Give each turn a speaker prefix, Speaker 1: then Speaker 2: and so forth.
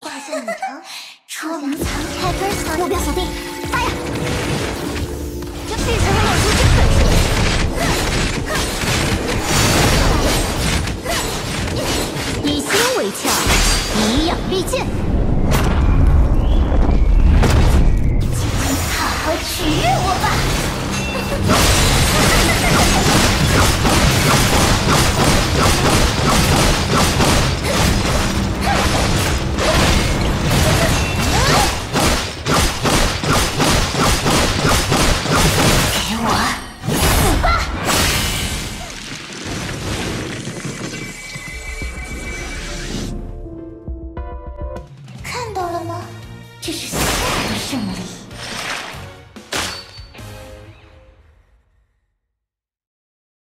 Speaker 1: 挂下隐藏，戳明藏，开分藏，目标锁定，发呀！这必须露出真本事！以心为鞘，以养利剑。好好取悦我吧！看到了吗？这是。